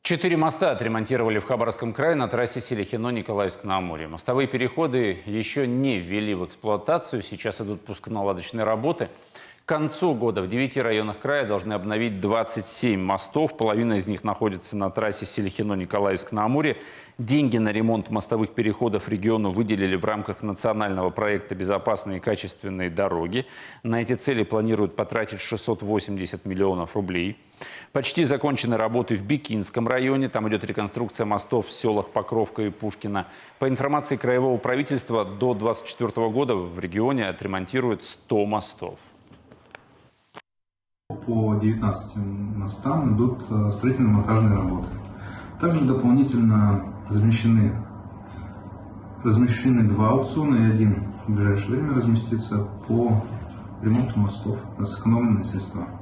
4 моста отремонтировали в Хабаровском крае на трассе Селихино-Николаевск-на-Амуре. Мостовые переходы еще не ввели в эксплуатацию. Сейчас идут пусконаладочные работы. К концу года в 9 районах края должны обновить 27 мостов. Половина из них находится на трассе Селихино-Николаевск-на-Амуре. Деньги на ремонт мостовых переходов региону выделили в рамках национального проекта «Безопасные и качественные дороги». На эти цели планируют потратить 680 миллионов рублей. Почти закончены работы в Бикинском районе. Там идет реконструкция мостов в селах Покровка и Пушкино. По информации краевого правительства, до 2024 года в регионе отремонтируют 100 мостов. По 19 мостам идут строительно-монтажные работы. Также дополнительно размещены 2 аукциона и один в ближайшее время разместится по ремонту мостов на сэкономленные средства.